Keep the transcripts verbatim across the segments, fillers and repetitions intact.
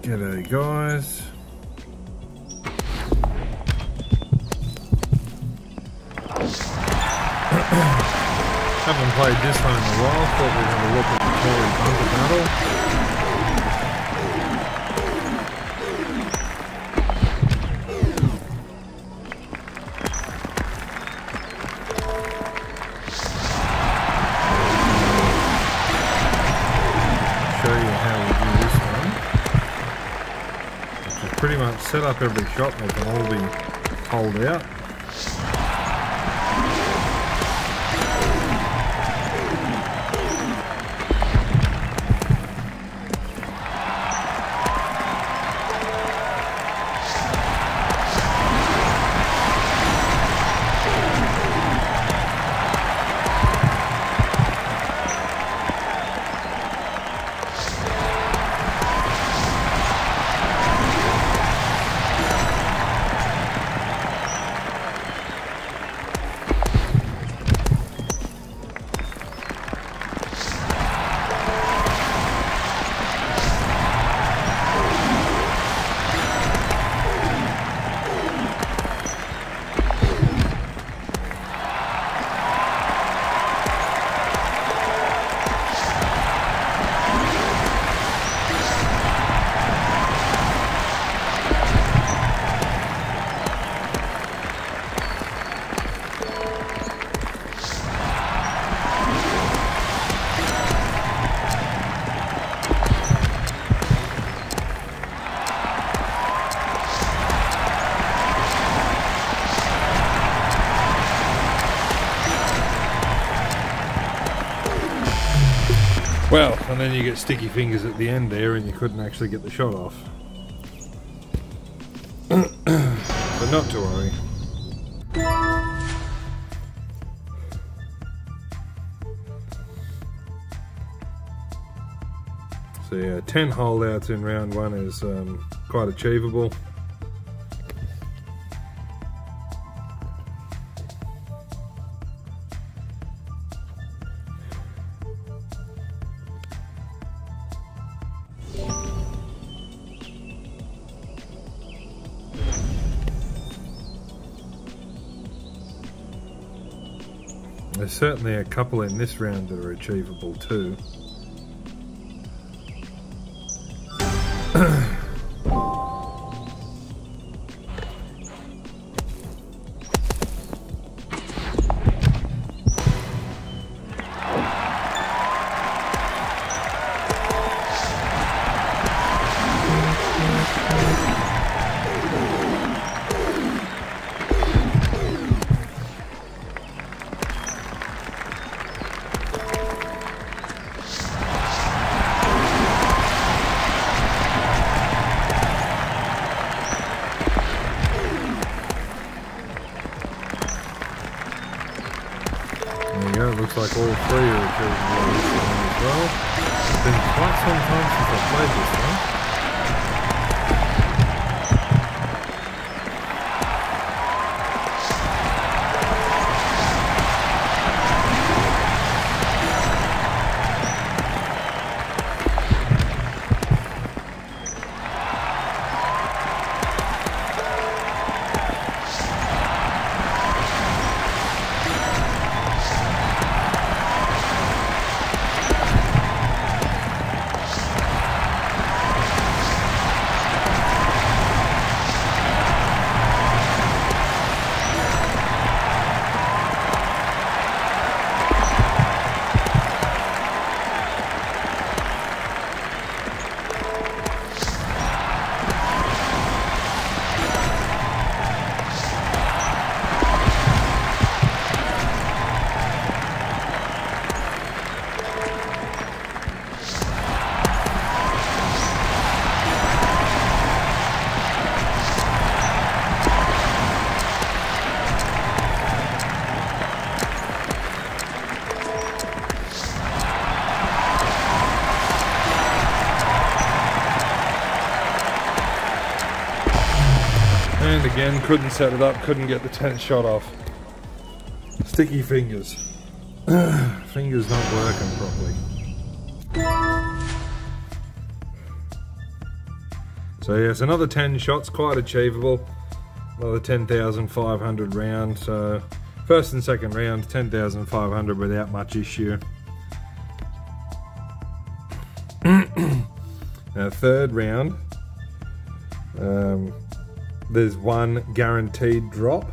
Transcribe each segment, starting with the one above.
G'day guys. Haven't played this one in a while, thought we'd have a look at the Torrey Bunker Battle. Show you how we do this one. Which is pretty much set up every shot, they can all be holed out. Well, and then you get sticky fingers at the end there and you couldn't actually get the shot off. But not to worry. So yeah, ten holdouts in round one is um, quite achievable. There's certainly a couple in this round that are achievable too. There you go, looks like all three are achievable as well. It's been quite some time since I played this one. And again, couldn't set it up, couldn't get the tenth shot off. Sticky fingers. Fingers not working properly. So yes, another ten shots, quite achievable. Another ten thousand five hundred round. So first and second round, ten thousand five hundred without much issue. Now third round, um, there's one guaranteed drop.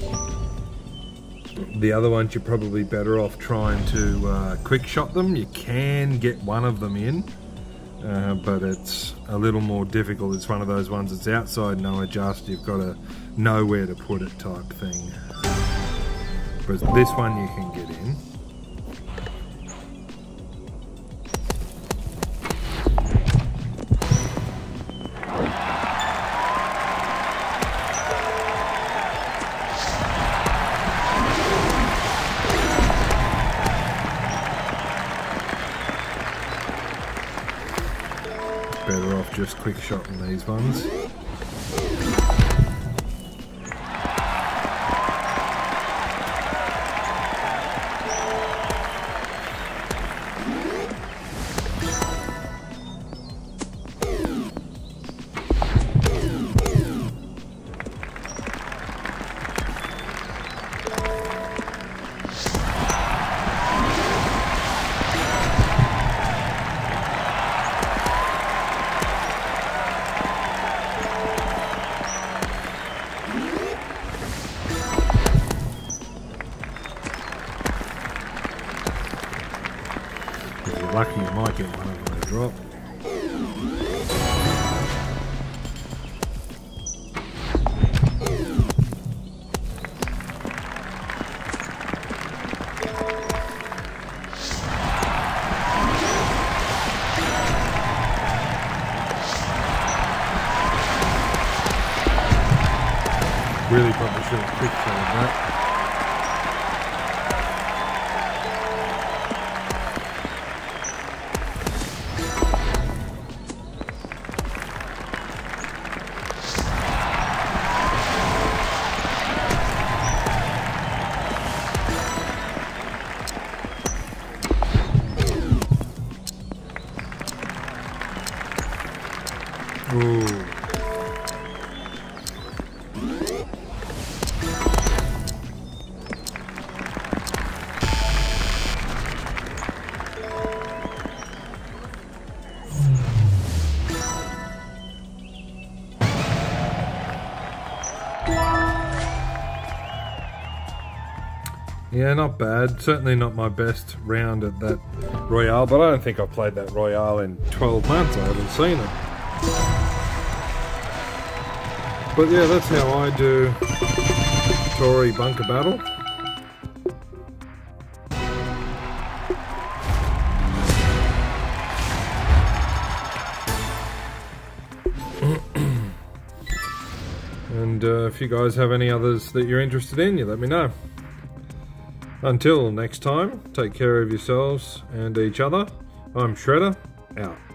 The other ones you're probably better off trying to uh, quick shot them. You can get one of them in, uh, but it's a little more difficult. It's one of those ones that's outside no adjust, you've got to know where to put it type thing. But this one you can get in. Better off just quick shotting these ones. If you're lucky, you might get one of them to drop. Really probably should have quick shotted that. Ooh. Yeah, not bad. Certainly not my best round at that Royale, but I don't think I've played that Royale in twelve months. I haven't seen it. But yeah, that's how I do Torrey Bunker Battle. And uh, if you guys have any others that you're interested in, you let me know. Until next time, take care of yourselves and each other. I'm Shredder, out.